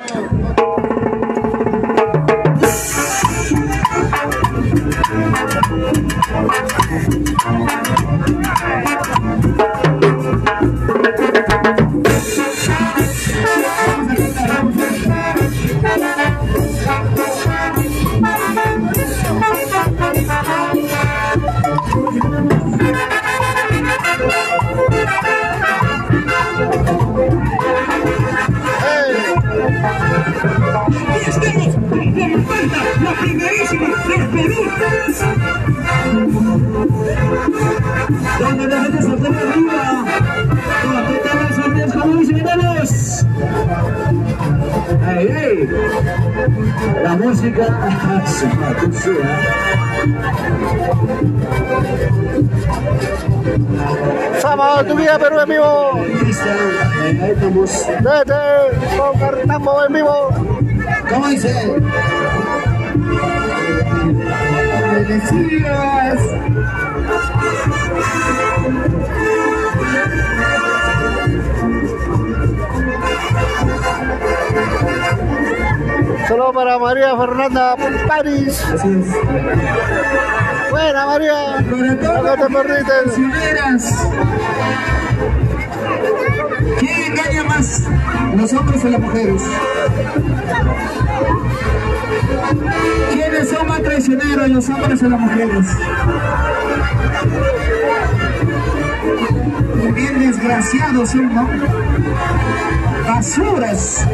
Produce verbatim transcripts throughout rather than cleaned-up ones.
La primerísima del Perú. Donde la gente se pone arriba. Con todas las órdenes, como dicen, hermanos. ¡Ey, ey! La música se patrocina. Sábado, tu vida Perú en vivo. Desde Concartambo en vivo. ¿Cómo dice? ¡Me decías! Solo para María Fernanda París. Así es. Buena María. No te perdiste. ¿Quién engaña más? ¿Los hombres o las mujeres? ¿Quiénes son más traicioneros, los hombres o las mujeres? Bien desgraciados son, ¿no? Basuras.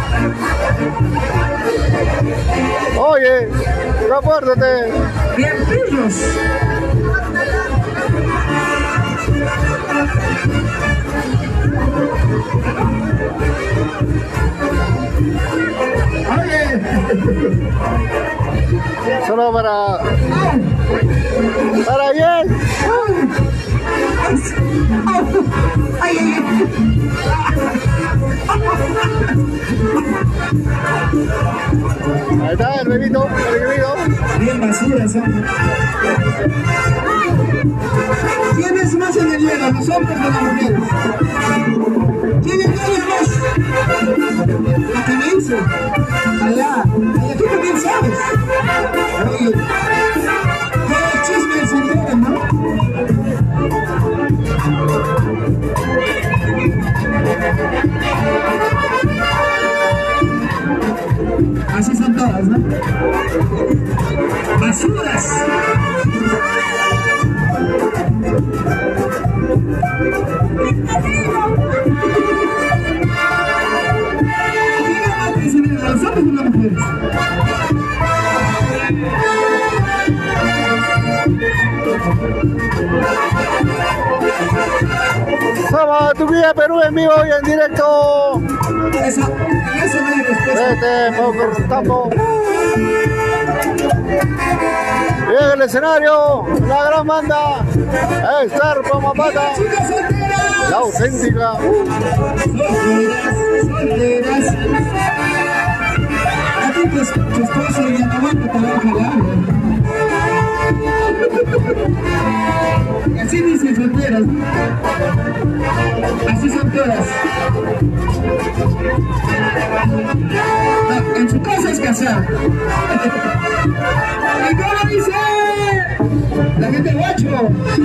Oye, apártate. Bien pillos. Oye. Solo para... Para bien. Ay, ay, ay. Ahí está el bebito, el bebito. Bien basura son. ¿Quién es más en el hielo, los hombres o las mujeres? ¿Quién engaña más? ¿A qué me dice? Allá, allá tú también sabes. Oye, todo el chisme se entera, ¿no? Así son todas, ¿no? ¡Basuras! ¿Quién es más traicionero, los hombres o las mujeres? Sábado, tu vida Perú en vivo y en directo. Eso, en eso no hay respuesta. Desde Concartambo. Y en el escenario, la gran banda, Star Pamapata, ¡Chicas solteras! la auténtica. Solteras, solteras. A ti pues, tu esposo y el aguanta te va a jalar. Así dicen solteras. Así son todas. No, en su casa es casar. ¿Y cómo dice? La gente guacho.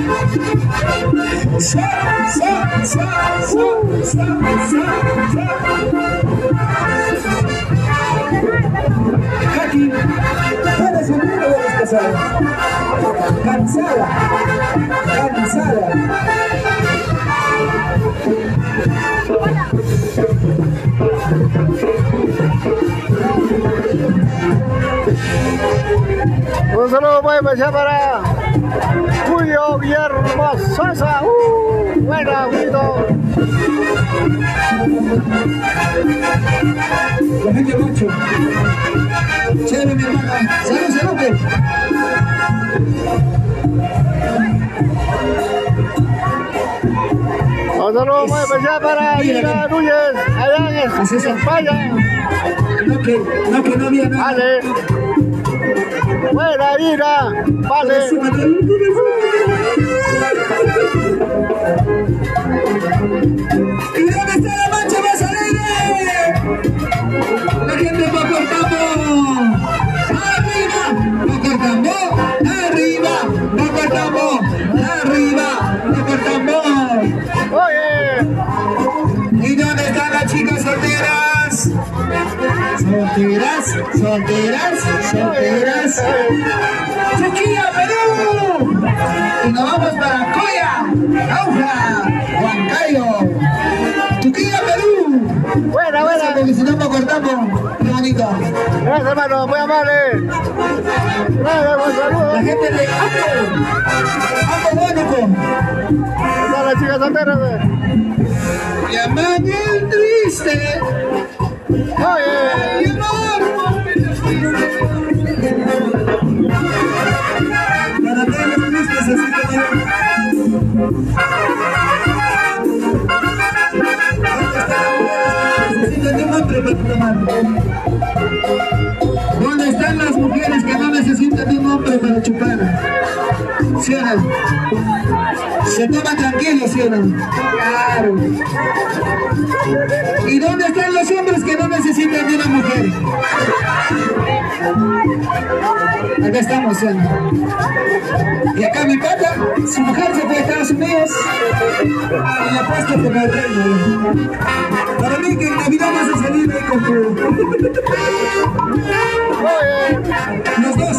Sa, sa, sa, sa, sa, sa, Jackie, ¿cuál es el número de los casados? Cansada, cansada. Un saludo muy especial para Julio Guillermo Sosa. Uh, buena, Julito. La gente mucho. Chévere, mi hermana. Salud, salud. Un saludo muy especial para Gina Núñez, allá en España. No que no, que no había nada. Vale. Buena, Gina. Vale. ¿Y dónde está la mancha más alegre? solteras, solteras, solteras. Chuquilla, Perú. Y nos vamos para Coya, Auja, Huancayo. Chuquilla, Perú. Buena, buena. Porque si no nos cortamos, qué bonito. Gracias, hermano, muy amable. Gracias, buen saludo. La gente de Ambo, Ambo Mónaco. Están las chicas solteras. Llaman el triste. Oye. Para todos los tristes, así como necesitan un hombre para tomar. ¿Dónde están las mujeres que no necesitan un hombre para chupar? ¿Sí o no? Se toma tranquilo, ¿sí o no? Claro. ¿Y dónde están los hombres que no necesitan de una mujer? Acá estamos, ¿sí? Y acá mi pata, su mujer se fue a Estados Unidos y le apuesto que me reina. Para mí que en Navidad vas a salir ahí con tu... Los dos.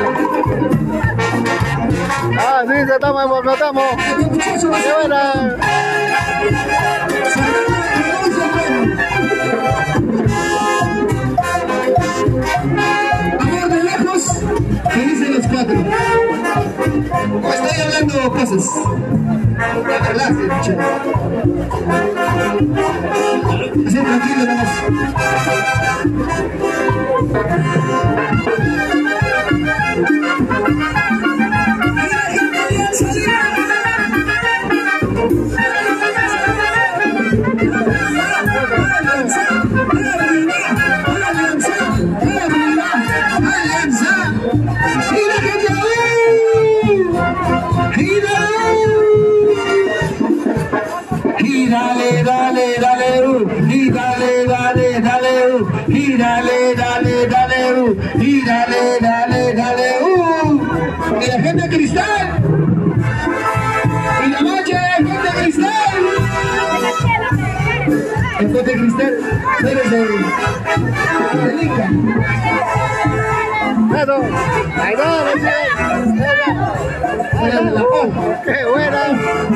Ah, sí, se estamos, nos estamos. Qué muchacho, ¡Qué buena! Amor de lejos, felices los cuatro. O estoy hablando cosas. La verdad, sí, muchacho. Así tranquilo nomás. Y dale, dale, dale, uh, y dale, dale, dale, uh, y dale, dale, dale, uh, y dale, dale, dale, uh. Y la gente de Cristal, y la noche de gente de Cristal. El gente de Cristal, eres de, de Lica. Eso, ahí va, ¡qué buena!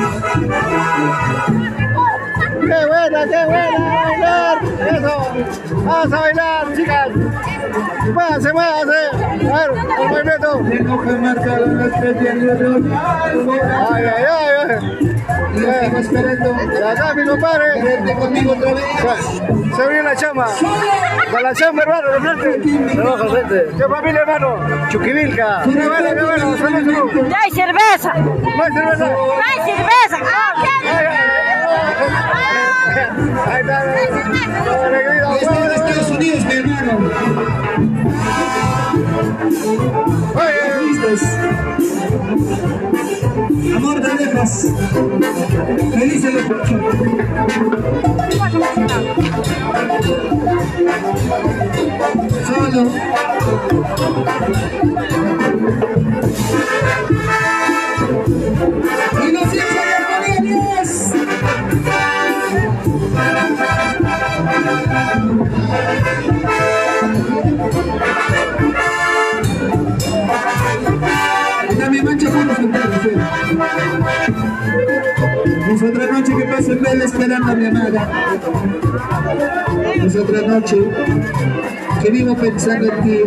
¡Qué buena, qué buena! ¡Bailar! ¡Eso! ¡Vamos a bailar, chicas! ¡Muévanse, muévanse! A ver, el movimiento. ¡Ay, ay, ay! Y lo sigo esperando. Y acá, mi compadre. Vente conmigo otra vez. Se abrió la chama. Con la chama, hermano, de frente. De abajo, de frente. ¿Qué familia, hermano? Chuquivilca. ¡Qué bueno, qué bueno! ¡Salud, salud! ¡Ya hay cerveza! ¿No hay cerveza? ¡No hay cerveza! Ahí está, Y estoy en Estados Unidos, mi hermano. ¿Listos? Amor de lejos. Felices los ocho. Solo. Y no siempre de armonía, Dios. Esta mi mancha con los solteros. Es otra noche que paso en vela esperando a mi amada. Es otra noche que vivo pensando en ti.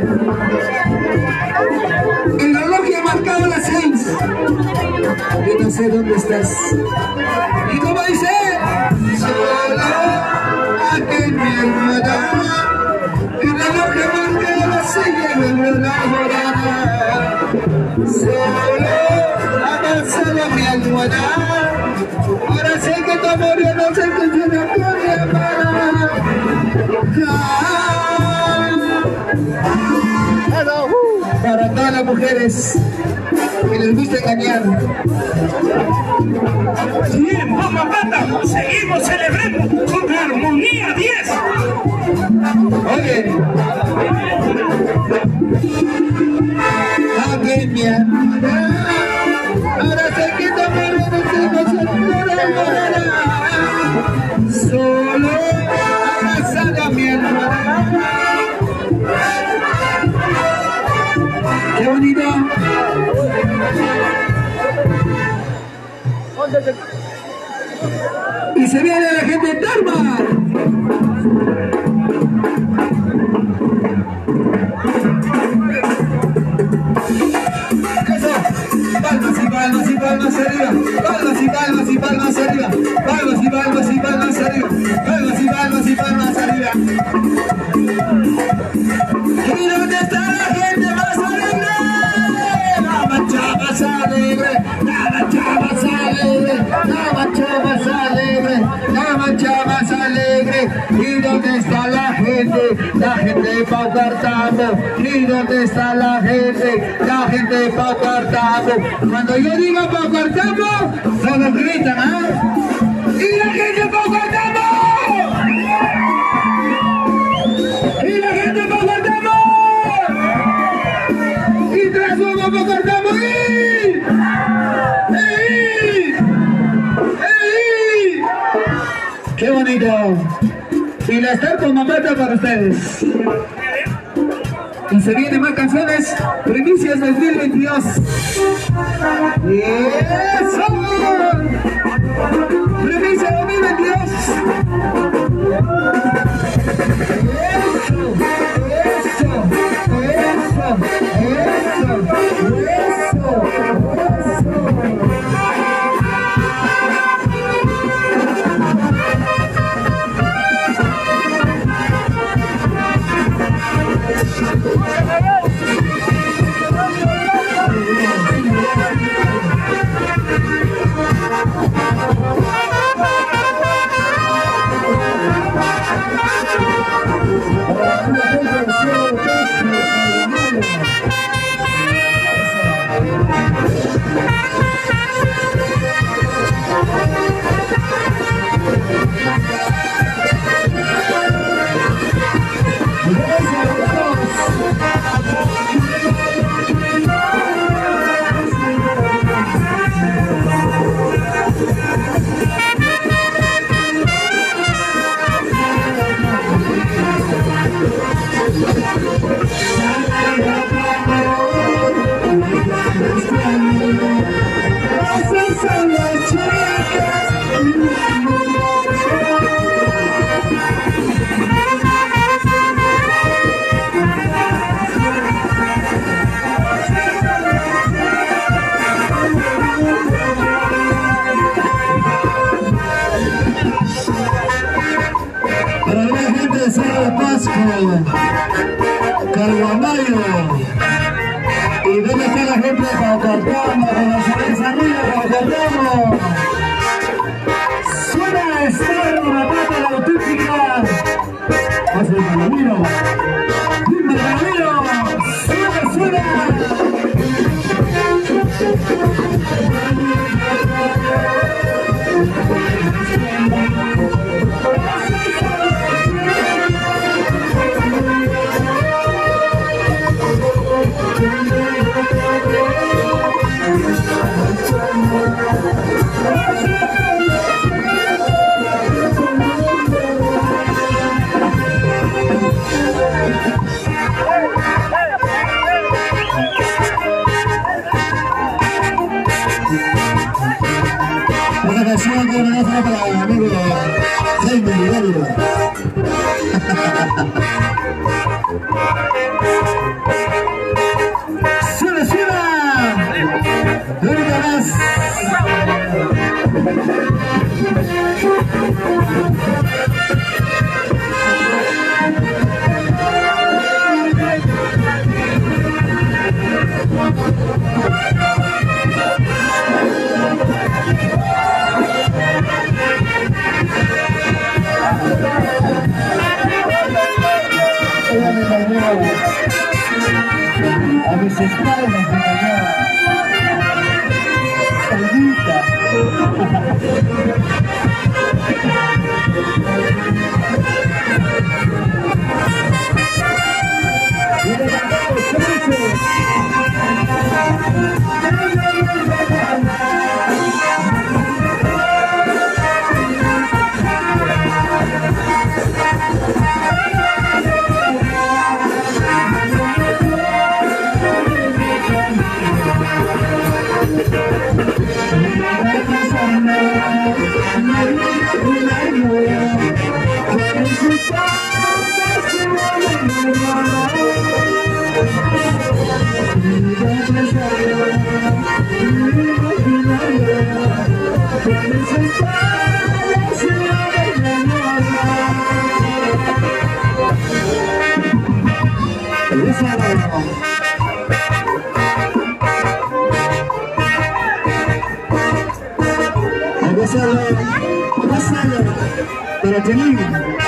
El reloj ya ha marcado las seis y no sé dónde estás. Y como dice, solo aquí en mi almohada. El reloj ya ha marcado las seis y el reloj morada. Solo avanzado mi almohada. Ahora sé que tu amor ya no se funciona con mi amada. Para todas las mujeres que les gusta engañar. Bien, Mamá Pata, seguimos celebrando con Armonía diez. Oye, aunque mi amada, ahora sé que tu amor ya no se funciona. Solo abrazada mi alma. Qué bonito. Y se viene la gente de Tarma. Palmas y palmas y palmas arriba, palmas y palmas y palmas arriba, palmas y palmas y palmas arriba, palmas y palmas y palmas arriba. ¿Y dónde está la gente más alegre? La mancha más alegre, la mancha más alegre, la mancha más alegre, la mancha más alegre. ¿Y dónde está la gente? La gente de Pau Cartago. ¿Y dónde está la gente? La gente de Pau Cartago. Cuando yo digo Pau Cartago, todos gritan, ¿ah? ¿Y la gente de Pau Cartago? ¿Y la gente de Pau Cartago? ¿Y tras luego Pau Cartago? ¡Ey! ¡Ey! ¡Ey! ¡Qué bonito! Y la estar con Mamata para ustedes. Y se vienen más canciones, primicias dos mil veintidós. ¡Eso! Primicia dos mil veintidós. Eso, eso, eso, eso, eso, eso. Carguamayo. ¿Y dónde está la gente de Pau Cartago? Con las manos arriba, Pau Cartago. Suena Esther de la pata la auténtica. Hace el Palomino. ¡Dime el Palomino! ¡Suena, suena! Una canción que me hace para el amigo Jaime Hidalgo. ¡Suena, suena! ¡Ahorita más! Ella me engañó, a mis espaldas me engañó, Olvita. Y le cantamos felices. Hay que hacerlo, hay que hacerlo, pero tenemos.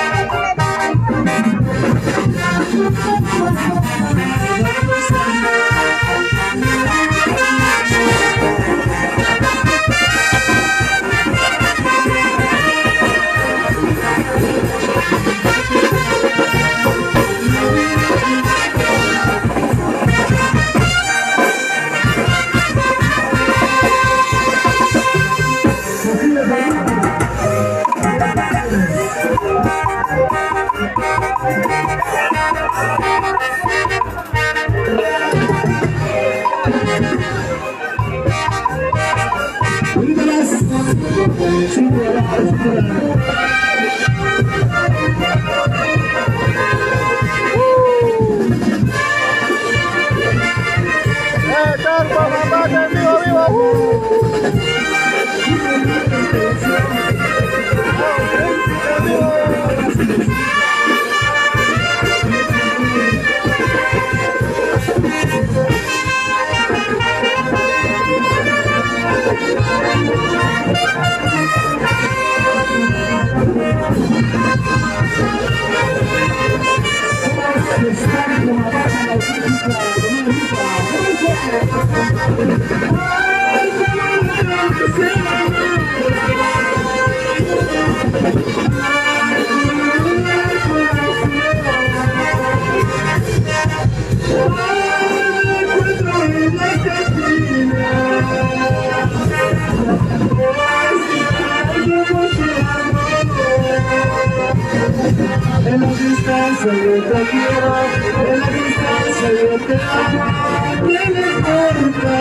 En la distancia yo te quiero, en la distancia yo te amo, ¿qué le importa?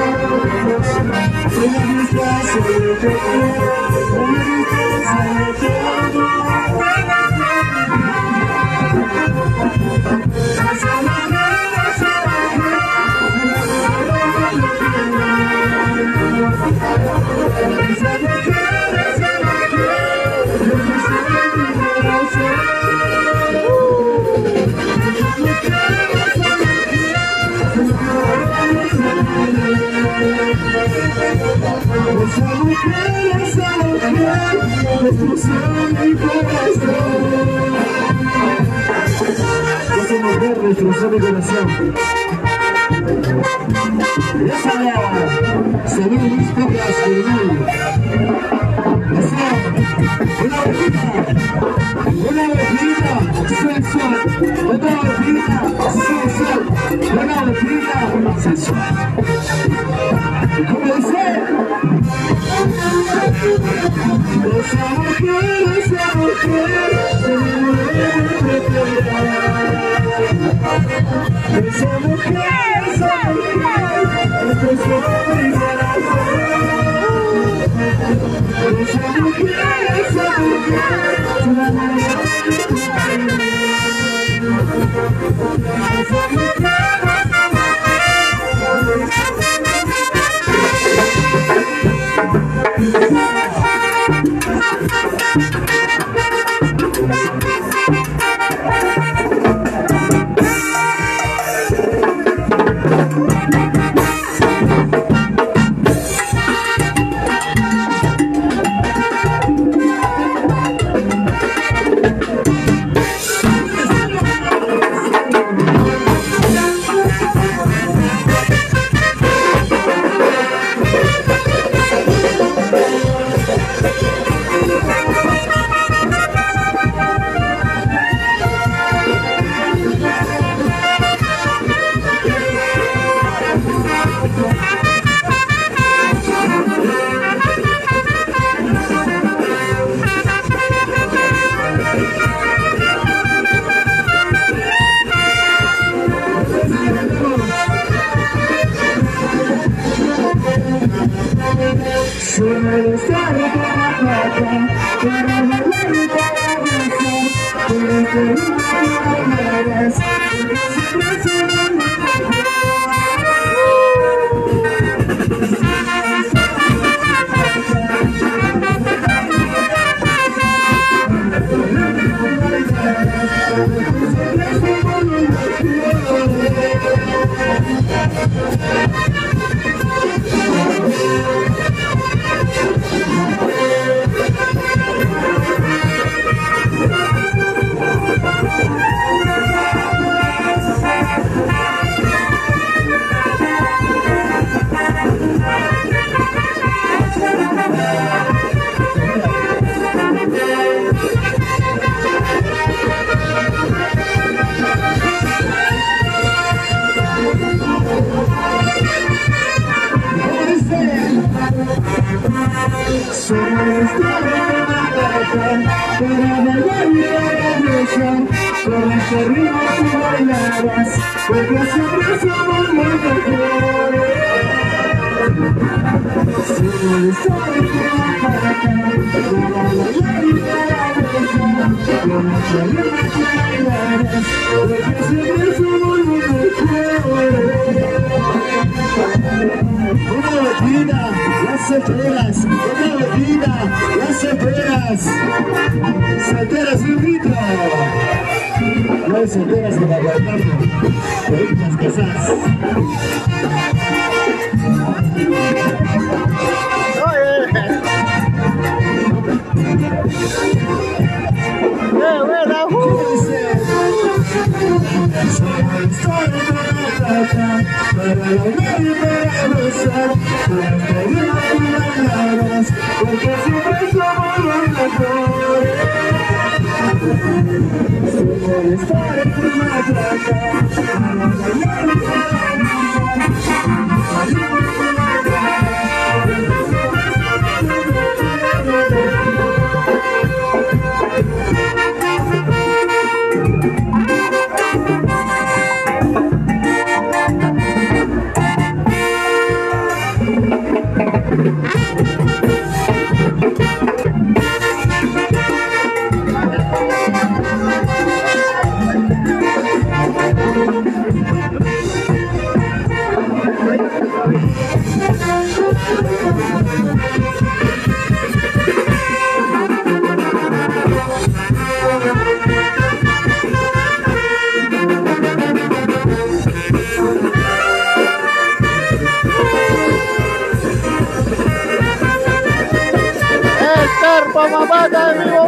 En la distancia yo te quiero, en la distancia yo te amo, ¿qué le esa mujer, esa mujer, destrozó mi corazón. Esa mujer destrozó mi corazón. Esa la salió mis copias de mí. Esa, una bebida, una bebida sensual, otra bebida sensual, una bebida sensual. ¿Cómo dice? Esa mujer, esa mujer, se me muere de llorar. Esa mujer, esa mujer, destrozó mi corazón. Esa mujer, esa mujer, se me muere de llorar. Esa mujer, tú bailaras, porque siempre somos muy mejores. Solo estar para acá, para bailar y para besar, como queremos tú bailaras, porque siempre somos muy mejores. Una botellita, las solteras, una botellita, las solteras, solteras un grito. No hay solteras que aguantarlo, bonitas casadas. Para bailar y para gozar, para pedir a tus bailadas, porque siempre somos los mejores. Solo estar en tu matraca, para bailar y para gozar, para pedir a tus mamá está en vivo.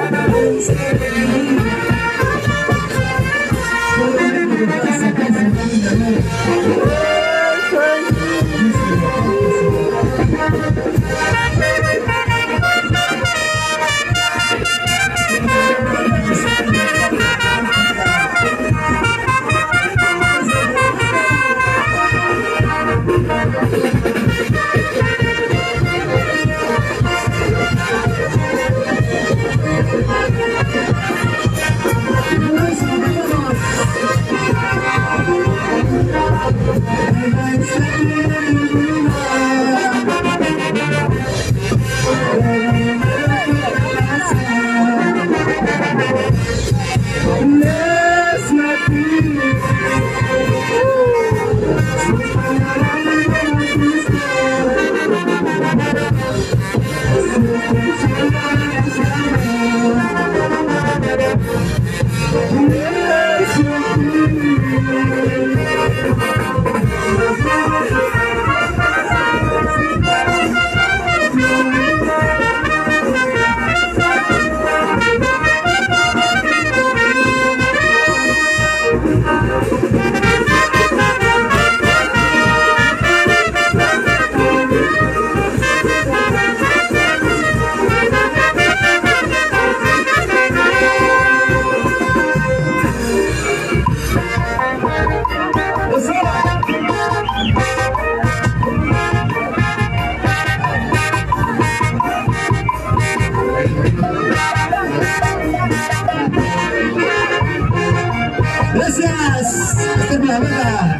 Gracias, esta es la banda.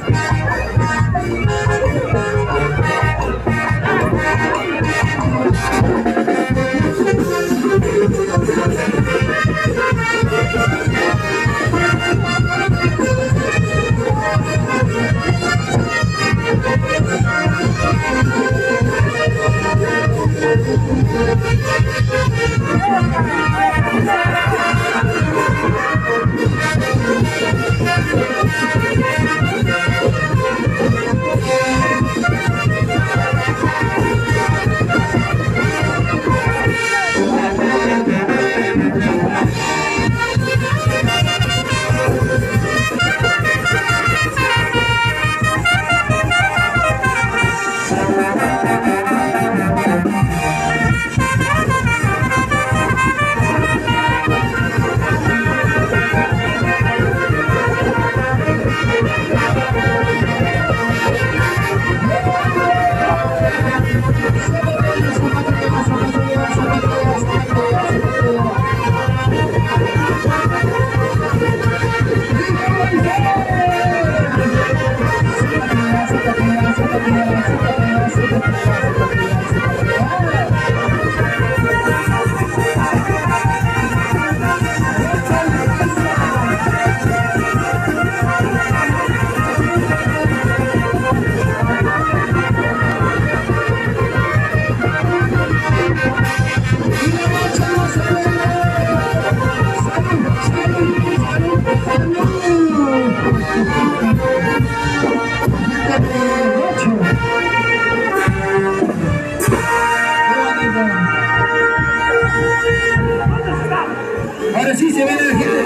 se viene la gente de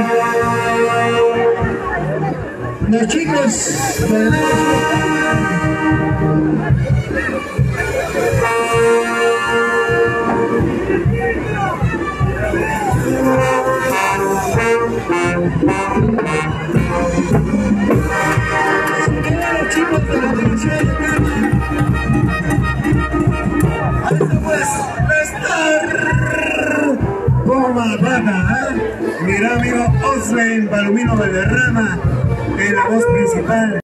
Talca. Los chicos de la chicos de la televisión de Talca. Toma, pata, ¿eh? Mira, amigo, Oslen Palomino Valderrama en la voz principal.